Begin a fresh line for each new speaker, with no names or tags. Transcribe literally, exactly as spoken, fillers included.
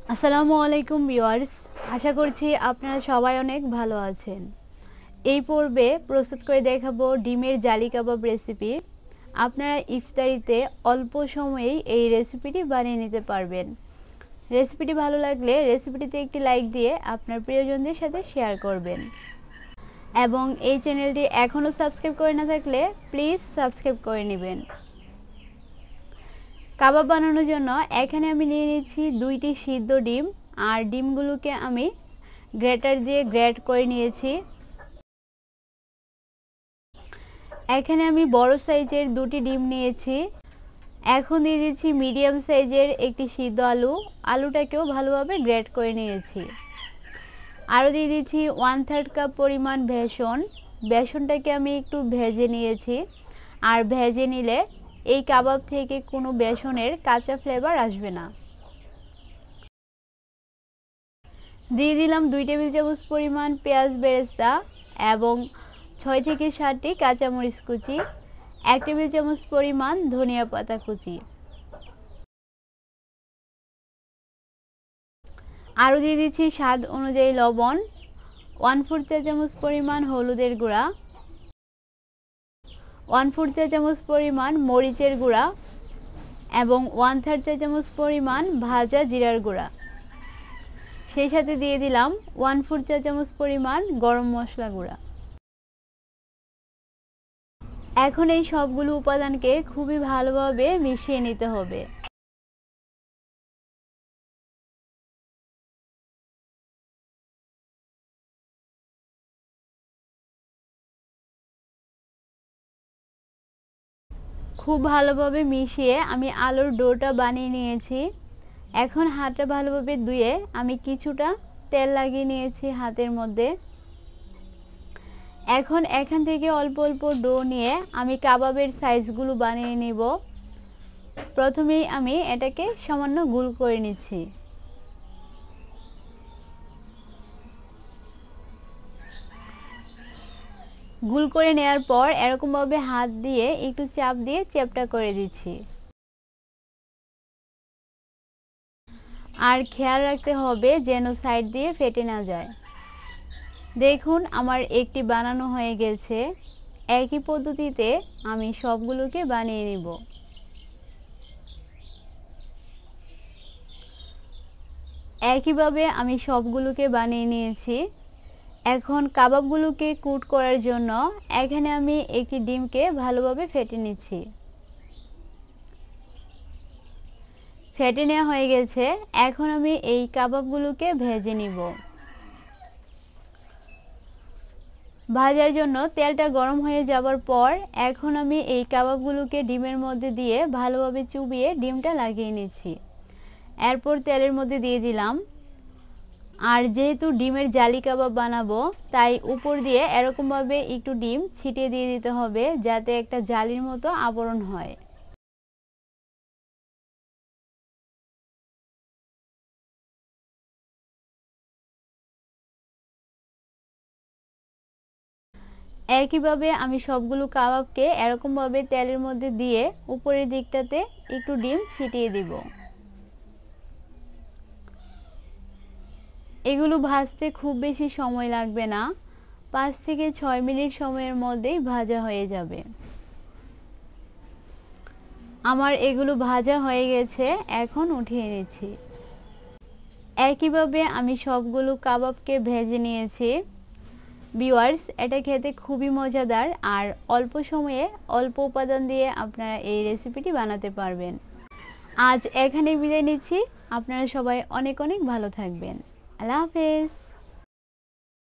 আসসালামু আলাইকুম ভিউয়ার্স, আশা করছি আপনারা সবাই অনেক ভালো আছেন। এই পর্বে প্রস্তুত করে দেখাবো ডিমের জালি কাবাব রেসিপি। আপনারা ইফতারিতে অল্প সময়েই এই রেসিপিটি বানিয়ে নিতে পারবেন। রেসিপিটি ভালো লাগলে রেসিপিটিতে একটি লাইক দিয়ে আপনার প্রিয়জনদের সাথে শেয়ার করবেন এবং এই চ্যানেলটি এখনও সাবস্ক্রাইব করে না থাকলে প্লিজ সাবস্ক্রাইব করে নেবেন। কাবাব বানানোর জন্য এখানে আমি নিয়ে নিয়েছি দুইটি সিদ্ধ ডিম, আর ডিমগুলোকে আমি গ্রেটার দিয়ে গ্রেট করে নিয়েছি। এখানে আমি বড় সাইজের দুটি ডিম নিয়েছি। এখন দিয়ে দিচ্ছি মিডিয়াম সাইজের একটি সিদ্ধ আলু, আলুটাকেও ভালোভাবে গ্রেট করে নিয়েছি। আরও দিয়ে দিচ্ছি ওয়ান থার্ড কাপ পরিমাণ বেসন, বেসনটাকে আমি একটু ভেজে নিয়েছি। আর ভেজে নিলে এই কাবাব থেকে কোনো বেসনের কাঁচা ফ্লেভার আসবে না। দিয়ে দিলাম দুই টেবিল চামচ পরিমাণ পেঁয়াজ বেরেস্তা এবং ছয় থেকে সাতটি কাঁচামরিচ কুচি, এক টেবিল চামচ পরিমাণ ধনিয়া পাতা কুচি। আরও দিয়ে দিচ্ছি স্বাদ অনুযায়ী লবণ, ওয়ান ফোর চা চামচ পরিমাণ হলুদের গুঁড়া, ওয়ান ফোর চা চামচ পরিমাণ মরিচের গুঁড়া এবং ওয়ান থার্ড চা চামচ পরিমাণ ভাজা জিরার গুঁড়া। সেই সাথে দিয়ে দিলাম ওয়ান ফোর চা চামচ পরিমাণ গরম মশলা গুঁড়া। এখন এই সবগুলো উপাদানকে খুবই ভালোভাবে মিশিয়ে নিতে হবে। খুব ভালোভাবে মিশিয়ে আমি আলুর ডোটা বানিয়ে নিয়েছি। এখন হাতটা ভালোভাবে ধুয়ে আমি কিছুটা তেল লাগিয়ে নিয়েছি হাতের মধ্যে। এখন এখান থেকে অল্প অল্প ডো নিয়ে আমি কাবাবের সাইজগুলো বানিয়ে নিব। প্রথমেই আমি এটাকে সামান্য গোল করে নিচ্ছি। গোল করে নেওয়ার পর এরকমভাবে হাত দিয়ে একটু চাপ দিয়ে চ্যাপটা করে দিচ্ছি। আর খেয়াল রাখতে হবে যেন সাইড দিয়ে ফেটে না যায়। দেখুন আমার একটি বানানো হয়ে গেছে। একই পদ্ধতিতে আমি সবগুলোকে বানিয়ে নিব। একইভাবে আমি সবগুলোকে বানিয়ে নিয়েছি। এখন কাবাবগুলোকে কুট করার জন্য এখানে আমি একটি ডিমকে ভালোভাবে ফেটে নিচ্ছি। ফেটে নেওয়া হয়ে গেছে। এখন আমি এই কাবাবগুলোকে ভেজে নিব। ভাজার জন্য তেলটা গরম হয়ে যাবার পর এখন আমি এই কাবাবগুলোকে ডিমের মধ্যে দিয়ে ভালোভাবে চুবিয়ে ডিমটা লাগিয়ে নিচ্ছি। এরপর তেলের মধ্যে দিয়ে দিলাম। আর যেহেতু ডিমের জালি কাবাব বানাবো তাই উপর দিয়ে এরকমভাবে একটু ডিম ছিটিয়ে দিয়ে দিতে হবে যাতে একটা জালির মতো আবরণ হয়। একইভাবে আমি সবগুলো কাবাবকে এরকমভাবে তেলের মধ্যে দিয়ে উপরের দিকটাতে একটু ডিম ছিটিয়ে দিব। এগুলো ভাজতে খুব বেশি সময় লাগবে না, পাঁচ থেকে ছয় মিনিট সময়ের মধ্যেই ভাজা হয়ে যাবে। আমার এগুলো ভাজা হয়ে গেছে, এখন উঠিয়ে নিচ্ছি। একইভাবে আমি সবগুলো কাবাবকে ভেজে নিয়েছি। ভিউয়ার্স, এটা খেতে খুবই মজাদার আর অল্প সময়ে অল্প উপাদান দিয়ে আপনারা এই রেসিপিটি বানাতে পারবেন। আজ এখানেই বিদায় নিচ্ছি। আপনারা সবাই অনেক অনেক ভালো থাকবেন। আল্লাহ হাফেজ।